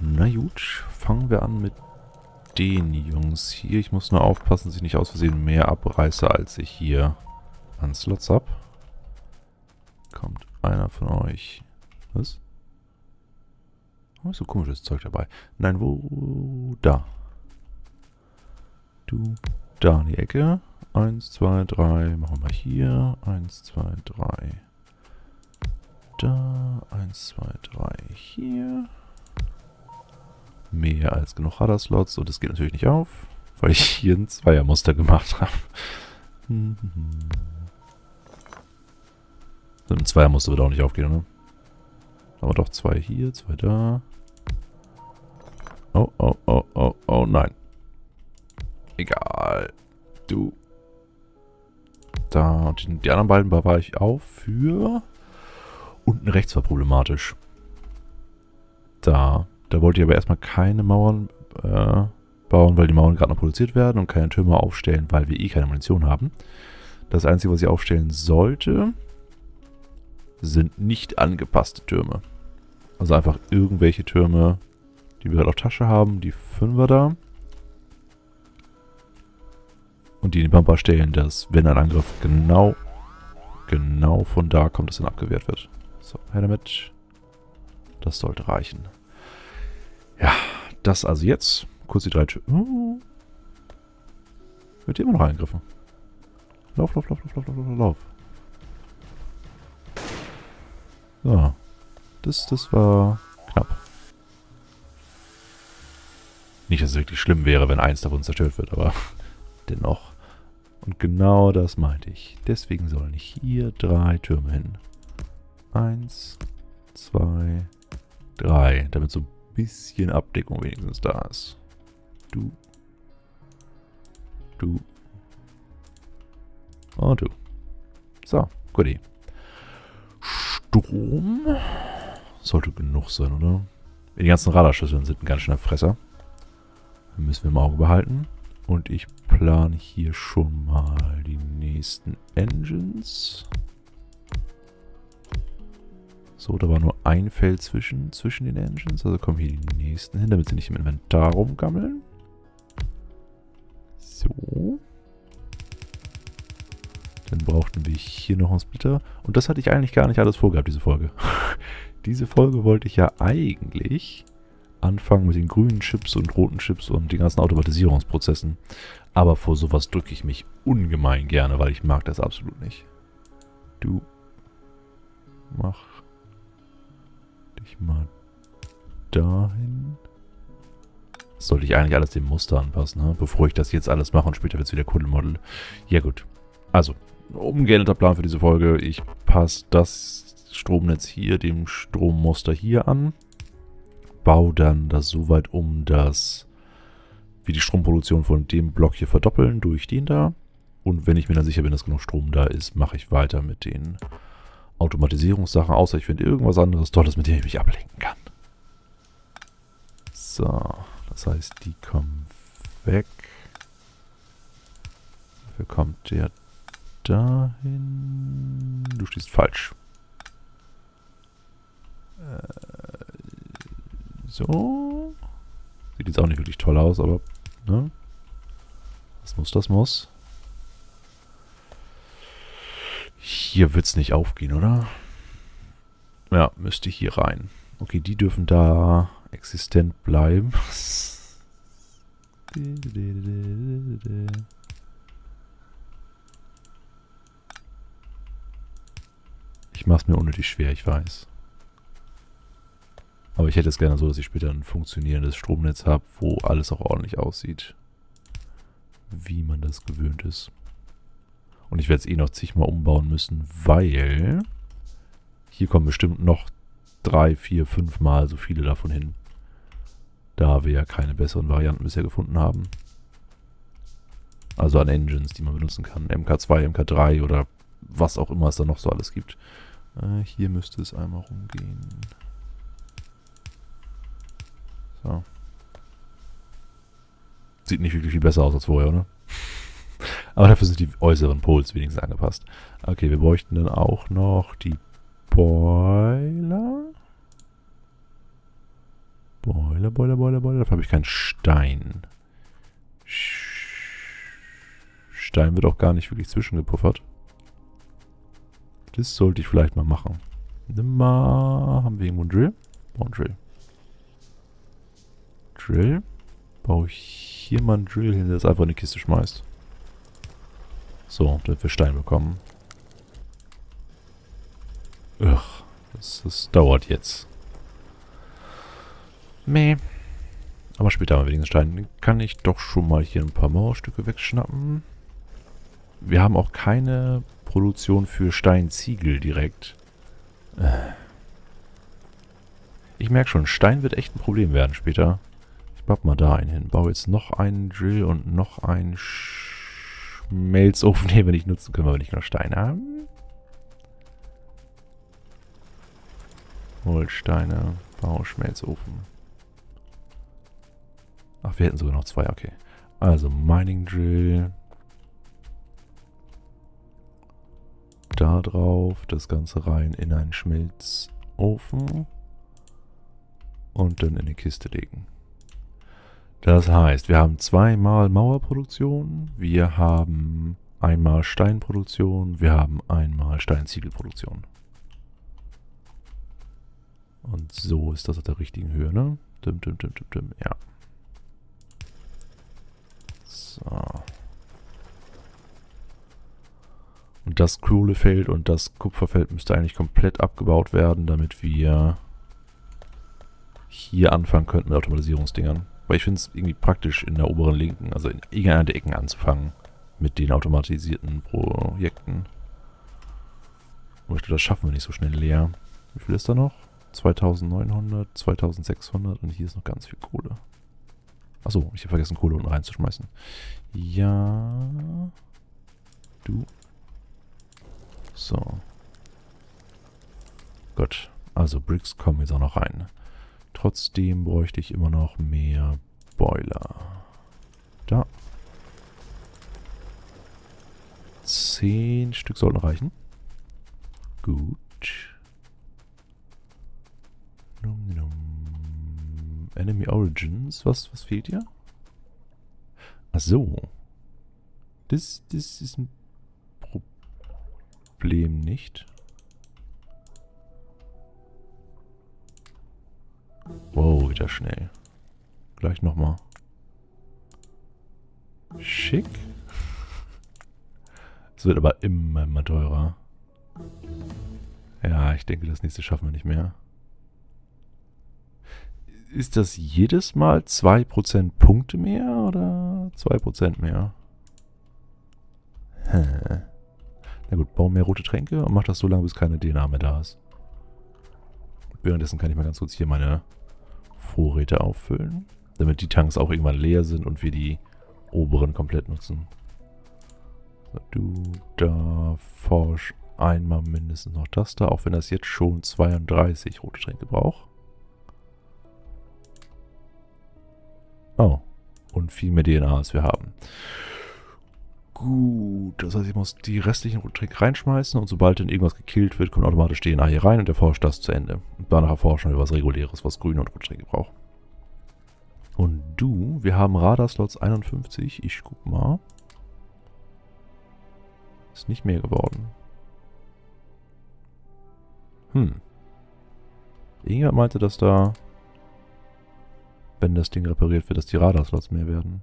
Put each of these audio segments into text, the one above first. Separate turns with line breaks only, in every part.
Na gut, fangen wir an mit den Jungs hier. Ich muss nur aufpassen, dass ich nicht aus Versehen mehr abreiße, als ich hier an Slots habe. Kommt einer von euch... Was? Oh, ist so komisches Zeug dabei. Nein, wo... Da. Du, da in die Ecke. 1, 2, 3. Machen wir mal hier. 1, 2, 3. Da. 1, 2, 3. Hier. Mehr als genug Radar-Slots. Und das geht natürlich nicht auf, weil ich hier ein Zweiermuster gemacht habe. Mit einem Zweiermuster wird auch nicht aufgehen, ne? Aber doch 2 hier, 2 da. Oh, oh, oh, oh, oh, nein. Egal. Du. Da. Und die anderen beiden bewahre ich auf für... Unten rechts war problematisch. Da. Da wollte ich aber erstmal keine Mauern bauen, weil die Mauern gerade noch produziert werden und keine Türme aufstellen, weil wir eh keine Munition haben. Das Einzige, was ich aufstellen sollte, sind nicht angepasste Türme. Also einfach irgendwelche Türme, die wir halt auf Tasche haben, die 5er da. Und die in die Pampa stellen, dass, wenn ein Angriff genau von da kommt, dass dann abgewehrt wird. So, her damit. Das sollte reichen. Ja, das also jetzt. Kurz die 3 Türme. Wird hier immer noch angegriffen. Lauf, lauf, lauf, lauf, lauf, lauf, lauf. So. Das war knapp. Nicht, dass es wirklich schlimm wäre, wenn eins davon zerstört wird, aber dennoch. Und genau das meinte ich. Deswegen sollen hier 3 Türme hin. 1, 2, 3. Damit so ein bisschen Abdeckung wenigstens da ist. Du. Du. Und du. So, gut. Strom sollte genug sein, oder? Die ganzen Radarschüsseln sind ein ganz schöner Fresser. Müssen wir im Auge behalten. Und ich plane hier schon mal die nächsten Engines. So, da war nur ein Feld zwischen den Engines. Also kommen hier die nächsten hin, damit sie nicht im Inventar rumgammeln. So. Dann brauchten wir hier noch einen Splitter. Und das hatte ich eigentlich gar nicht alles vorgehabt, diese Folge. Diese Folge wollte ich ja eigentlich anfangen mit den grünen Chips und roten Chips und den ganzen Automatisierungsprozessen. Aber vor sowas drücke ich mich ungemein gerne, weil ich mag das absolut nicht. Du. Mach dich mal dahin. Das sollte ich eigentlich alles dem Muster anpassen, ne? Bevor ich das jetzt alles mache und später wird es wieder Kuddelmuddel. Ja gut. Also, umgeänderter Plan für diese Folge. Ich passe das Stromnetz hier dem Strommuster hier an. Baue dann das so weit um, dass wir die Stromproduktion von dem Block hier verdoppeln durch den da. Und wenn ich mir dann sicher bin, dass genug Strom da ist, mache ich weiter mit den Automatisierungssachen, außer ich finde irgendwas anderes Tolles, mit dem ich mich ablenken kann. So, das heißt, die kommen weg. Dafür kommt der dahin. Du stehst falsch. So. Sieht jetzt auch nicht wirklich toll aus, aber ne? Das muss, das muss. Hier wird es nicht aufgehen, oder? Ja, müsste hier rein. Okay, die dürfen da existent bleiben. Ich mache es mir unnötig schwer, ich weiß. Aber ich hätte es gerne so, dass ich später ein funktionierendes Stromnetz habe, wo alles auch ordentlich aussieht. Wie man das gewöhnt ist. Und ich werde es eh noch zigmal umbauen müssen, weil hier kommen bestimmt noch 3, 4, 5 Mal so viele davon hin. Da wir ja keine besseren Varianten bisher gefunden haben. Also an Engines, die man benutzen kann. MK2, MK3 oder was auch immer es da noch so alles gibt. Hier müsste es einmal rumgehen. So. Sieht nicht wirklich viel besser aus als vorher, oder? Aber dafür sind die äußeren Pols wenigstens angepasst. Okay, wir bräuchten dann auch noch die Boiler. Boiler, Boiler, Boiler, Boiler. Dafür habe ich keinen Stein. Stein wird auch gar nicht wirklich zwischengepuffert. Das sollte ich vielleicht mal machen. Nimm mal... Haben wir irgendwo einen Drill? Oh, einen Drill. Drill. Baue ich hier mal einen Drill hin, der das einfach in die Kiste schmeißt. So, damit wir Stein bekommen. Ugh, das dauert jetzt. Meh. Aber später haben wir den Stein. Den kann ich doch schon mal hier ein paar Mauerstücke wegschnappen. Wir haben auch keine Produktion für Steinziegel direkt. Ich merke schon, Stein wird echt ein Problem werden später. Ich baue mal da einen hin. Baue jetzt noch einen Drill und noch einen Schmelzofen, den wir nicht nutzen können, weil wir nicht noch Stein haben. Holzsteine, Bauschmelzofen. Ach, wir hätten sogar noch zwei, okay. Also Mining Drill. Da drauf, das Ganze rein in einen Schmelzofen. Und dann in eine Kiste legen. Das heißt, wir haben zweimal Mauerproduktion, wir haben einmal Steinproduktion, wir haben einmal Steinziegelproduktion. Und so ist das auf der richtigen Höhe, ne? Ja. So. Und das Kohlefeld und das Kupferfeld müsste eigentlich komplett abgebaut werden, damit wir hier anfangen könnten mit Automatisierungsdingern. Weil ich finde es irgendwie praktisch, in der oberen linken, also in irgendeiner der Ecken anzufangen mit den automatisierten Projekten. Aber ich glaube, das schaffen wir nicht so schnell leer. Wie viel ist da noch? 2900, 2600 und hier ist noch ganz viel Kohle. Achso, ich habe vergessen, Kohle unten reinzuschmeißen. Ja. Du. So. Gut. Also Bricks kommen jetzt auch noch rein. Trotzdem bräuchte ich immer noch mehr Boiler. Da. 10 Stück sollten reichen. Gut. Enemy Origins. Was fehlt hier? Ach so. Das ist ein Problem nicht. Wow, wieder schnell. Gleich nochmal. Schick. Es wird aber immer teurer. Ja, ich denke, das nächste schaffen wir nicht mehr. Ist das jedes Mal 2% Punkte mehr oder 2% mehr? Na gut, bauen mehr rote Tränke und mach das so lange, bis keine DNA mehr da ist. Währenddessen kann ich mal ganz kurz hier meine Vorräte auffüllen, damit die Tanks auch irgendwann leer sind und wir die oberen komplett nutzen. So, du, da, forsch einmal mindestens noch das da, auch wenn das jetzt schon 32 rote Tränke braucht. Oh, und viel mehr DNA als wir haben. Gut, das heißt, ich muss die restlichen roten Tränke reinschmeißen und sobald dann irgendwas gekillt wird, kommt automatisch DNA hier rein und der forscht das zu Ende. Und danach erforschen wir was Reguläres, was grüne und rote Tränke braucht. Und du, wir haben Radarslots 51, ich guck mal. Ist nicht mehr geworden. Irgendjemand meinte, dass da, wenn das Ding repariert wird, dass die Radarslots mehr werden.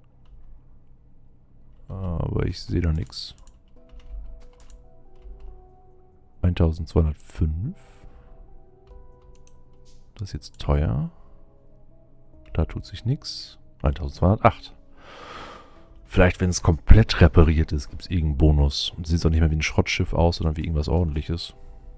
Aber ich sehe da nichts. 1205. Das ist jetzt teuer. Da tut sich nichts. 1208. Vielleicht, wenn es komplett repariert ist, gibt es irgendeinen Bonus. Und sieht auch nicht mehr wie ein Schrottschiff aus, sondern wie irgendwas Ordentliches.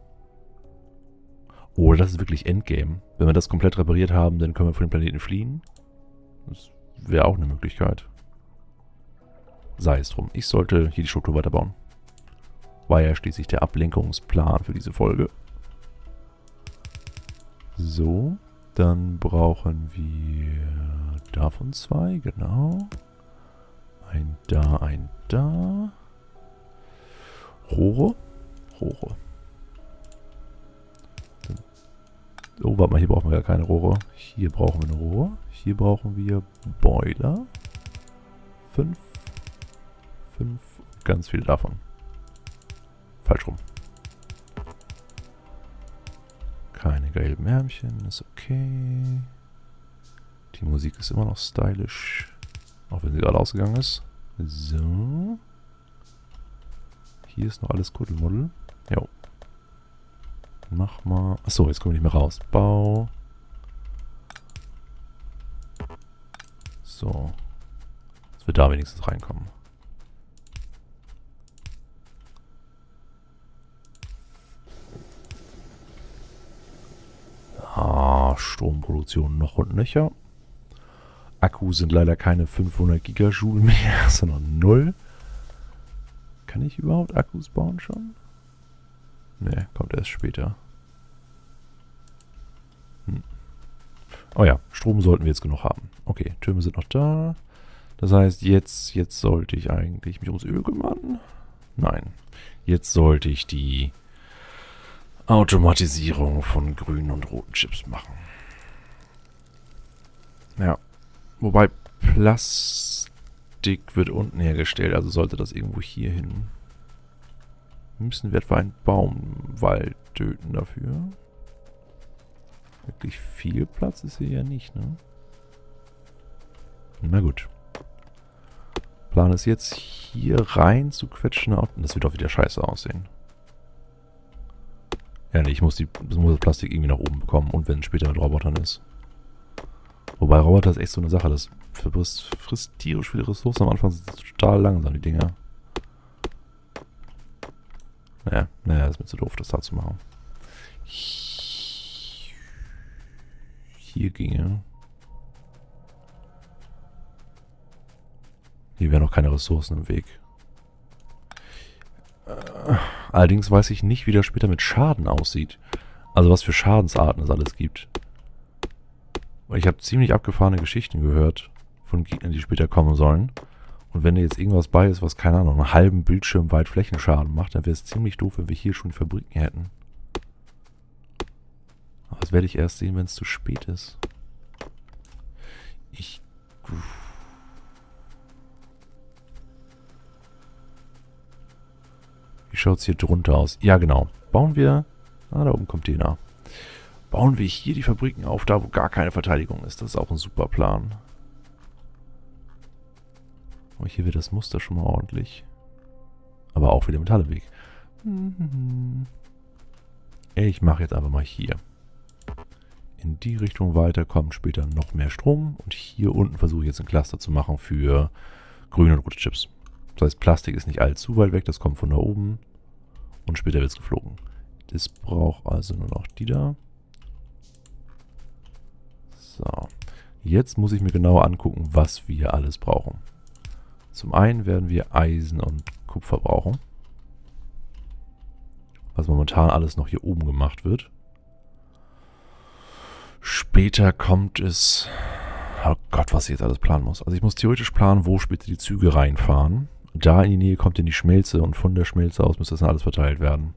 Oh, das ist wirklich Endgame. Wenn wir das komplett repariert haben, dann können wir von dem Planeten fliehen. Das wäre auch eine Möglichkeit. Sei es drum. Ich sollte hier die Struktur weiterbauen. War ja schließlich der Ablenkungsplan für diese Folge. So, dann brauchen wir davon 2, genau. Ein da. Rohre. Oh, warte mal, hier brauchen wir gar keine Rohre. Hier brauchen wir eine Rohre. Hier brauchen wir Boiler. 5. Ganz viele davon. Falsch rum. Keine gelben Ärmchen, ist okay. Die Musik ist immer noch stylisch. Auch wenn sie gerade ausgegangen ist. So. Hier ist noch alles Kuddelmuddel. Jo. Mach mal. Achso, jetzt kommen wir nicht mehr raus. Bau. So. Dass wir da wenigstens reinkommen. Stromproduktion noch und nöcher. Akkus sind leider keine 500 Gigajoule mehr, sondern 0. Kann ich überhaupt Akkus bauen schon? Ne, kommt erst später. Oh ja, Strom sollten wir jetzt genug haben. Okay, Türme sind noch da. Das heißt, jetzt sollte ich eigentlich mich ums Öl kümmern. Nein, jetzt sollte ich die Automatisierung von grünen und roten Chips machen. Ja, wobei Plastik wird unten hergestellt, also sollte das irgendwo hier hin. Müssen wir etwa einen Baumwald töten dafür? Wirklich viel Platz ist hier ja nicht, ne? Na gut. Plan ist jetzt, hier rein zu quetschen. Das wird doch wieder scheiße aussehen. Ja, nee, ich muss das Plastik irgendwie nach oben bekommen. Und wenn es später mit Robotern ist. Wobei Roboter ist echt so eine Sache. Das frisst tierisch viele Ressourcen. Am Anfang sind es total langsam, die Dinger. Naja, das ist mir zu doof, das da zu machen. Hier ginge. Hier wären noch keine Ressourcen im Weg. Allerdings weiß ich nicht, wie das später mit Schaden aussieht. Also was für Schadensarten es alles gibt. Ich habe ziemlich abgefahrene Geschichten gehört von Gegnern, die später kommen sollen. Und wenn da jetzt irgendwas bei ist, was, keine Ahnung, einen halben Bildschirm weit Flächenschaden macht, dann wäre es ziemlich doof, wenn wir hier schon Fabriken hätten. Aber das werde ich erst sehen, wenn es zu spät ist. Wie schaut es hier drunter aus? Ja, genau. Bauen wir... Ah, da oben kommt die nah. Bauen wir hier die Fabriken auf, da wo gar keine Verteidigung ist. Das ist auch ein super Plan. Aber hier wird das Muster schon mal ordentlich. Aber auch wieder Metalleweg. Ich mache jetzt einfach mal hier. In die Richtung weiter kommt später noch mehr Strom. Und hier unten versuche ich jetzt ein Cluster zu machen für grüne und rote Chips. Das heißt, Plastik ist nicht allzu weit weg. Das kommt von da oben. Und später wird es geflogen. Das braucht also nur noch die da. So. Jetzt muss ich mir genau angucken, was wir alles brauchen. Zum einen werden wir Eisen und Kupfer brauchen. Was momentan alles noch hier oben gemacht wird. Später kommt es... Oh Gott, was ich jetzt alles planen muss. Also ich muss theoretisch planen, wo später die Züge reinfahren. Da in die Nähe kommt dann die Schmelze und von der Schmelze aus müsste das dann alles verteilt werden.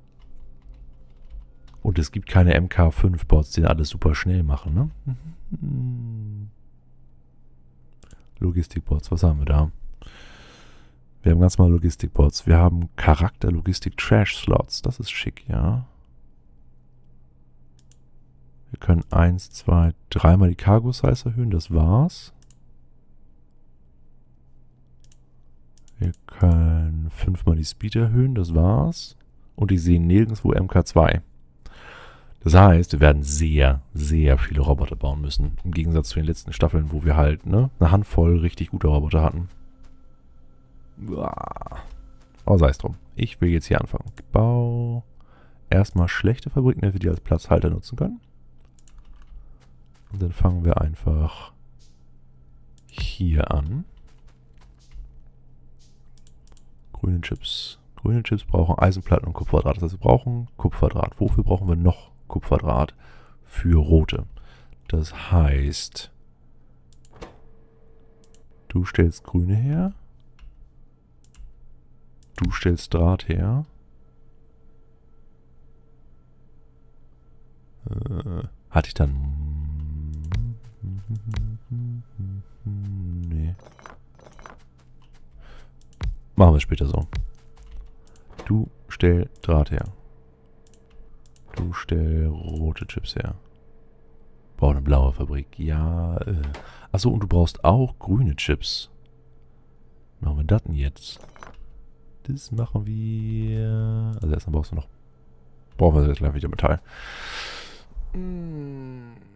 Und es gibt keine MK5-Bots, die alles super schnell machen, ne? Logistikbots, was haben wir da? Wir haben ganz normal Logistikbots. Wir haben Charakter-Logistik-Trash-Slots. Das ist schick, ja. Wir können 1, 2, 3 mal die Cargo-Size erhöhen. Das war's. Wir können 5 mal die Speed erhöhen. Das war's. Und ich sehe nirgendwo MK2. Das heißt, wir werden sehr, sehr viele Roboter bauen müssen. Im Gegensatz zu den letzten Staffeln, wo wir halt eine Handvoll richtig gute Roboter hatten. Aber sei es drum. Ich will jetzt hier anfangen. Bau erstmal schlechte Fabriken, damit wir die als Platzhalter nutzen können. Und dann fangen wir einfach hier an. Grüne Chips. Grüne Chips brauchen Eisenplatten und Kupferdraht. Das heißt, wir brauchen Kupferdraht. Wofür brauchen wir noch Kupferdraht? Für rote. Das heißt, du stellst grüne her. Du stellst Draht her. Hatte ich dann... Nee. Machen wir später so. Du stell Draht her. Du stell rote Chips her. Bau eine blaue Fabrik. Ja, Achso, und du brauchst auch grüne Chips. Machen wir das denn jetzt? Das machen wir... Also erstmal brauchst du noch... Brauchen wir jetzt gleich wieder Metall.